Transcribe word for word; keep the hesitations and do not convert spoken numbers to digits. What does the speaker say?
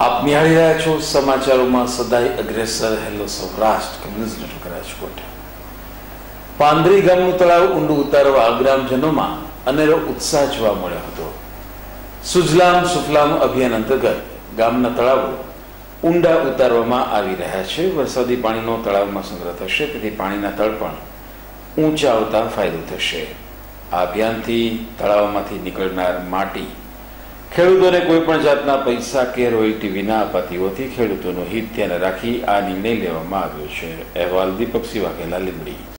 આપ નિહાળી રહ્યા છો સમાચારોમાં સદાય અગ્રેસર hello Saurashtra communist network Rajkot. Pandri ગામનું તળાવ ઊંડું ઉતારવા ગ્રામજનોમાં અનેરો ઉત્સાહ જોવા મળ્યો હતો. સુજલામ સુફલામ અભિયાન અંતર્ગત ગામના તળાવો ઊંડા ઉતારવામાં આવી રહ્યા છે. વરસાદી પાણીનો તળાવમાં સંગ્રહ થશે, તેથી પાણીના તળ પણ ઊંચા આવતા ફાયદો થશે. આ અભિયાનથી તળાવમાંથી નીકળનાર માટી ખેડૂતોને કોઈ પણ જાતના પૈસા કે રોયલ્ટી વિના અપાતી હોવાથી ખેડૂતોનું હિત ધ્યાને રાખી આ નિર્ણય લેવામાં આવ્યો છે. અહેવાલ દીપકસિંહ વાઘેલા, લીંબડી.